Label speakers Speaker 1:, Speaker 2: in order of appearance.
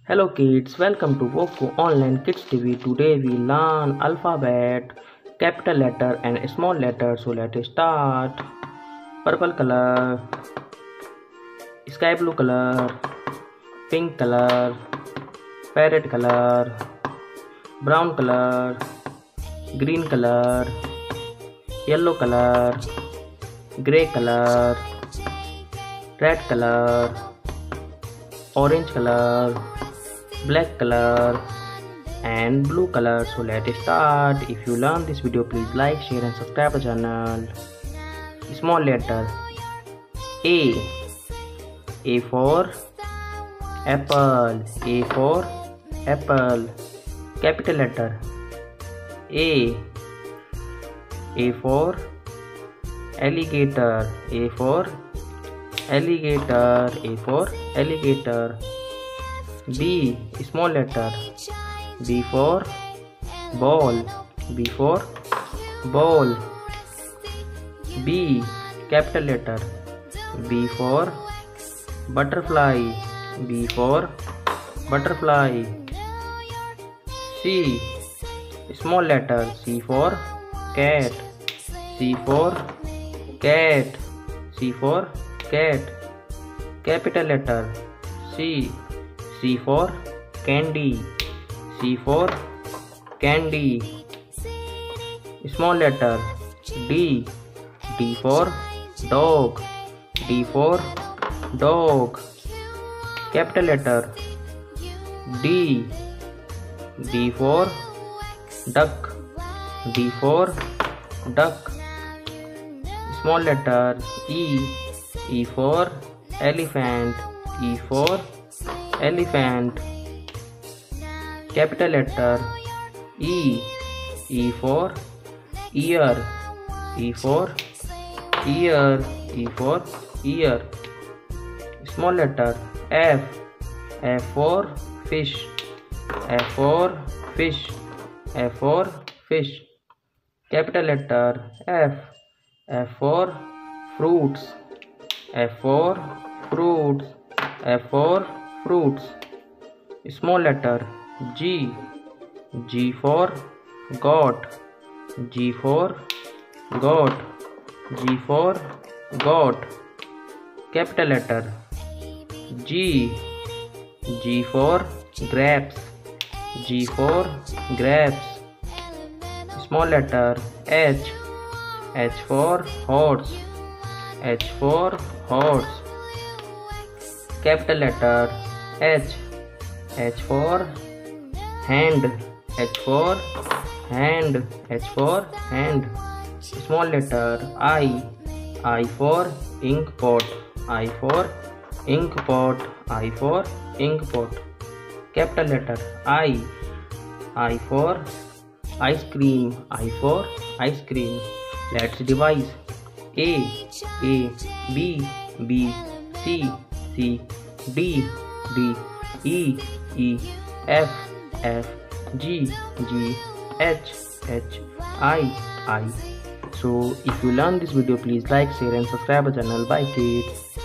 Speaker 1: Hello kids, welcome to Woku Online Kids TV. Today we learn alphabet, capital letter and small letter. So let's start. Purple color, sky blue color, pink color, parrot color, brown color, green color, yellow color, grey color, red color, orange color, black color and blue color. So let's start. If you learn this video, please like, share and subscribe the channel. Small letter A for apple, A for apple. Capital letter A for alligator, A for alligator, A for alligator. B, small letter, B for ball, B for ball. B, capital letter, B for butterfly, B for butterfly. C, small letter, C for cat, C for cat, C for cat. Capital letter C for candy, C for candy. Small letter D for dog, D for dog. Capital letter D for duck, D for duck. Small letter E for elephant, E for elephant. Capital letter E for ear, E for ear, E for ear. Small letter F for fish, F for fish, F for fish. Capital letter F for fruits, F for fruits, F for fruits. Small letter G for goat, G for goat, G for goat. Capital letter G for grapes, G for grapes. Small letter H for horse, H for horse. Capital letter H for hand, H for hand, H for hand. Small letter I for ink pot, I for ink pot, I for ink pot. Capital letter I for ice cream, I for ice cream. Let's devise. A B C D E F G H I. So if you learn this video, please like, share and subscribe the channel. Bye kids.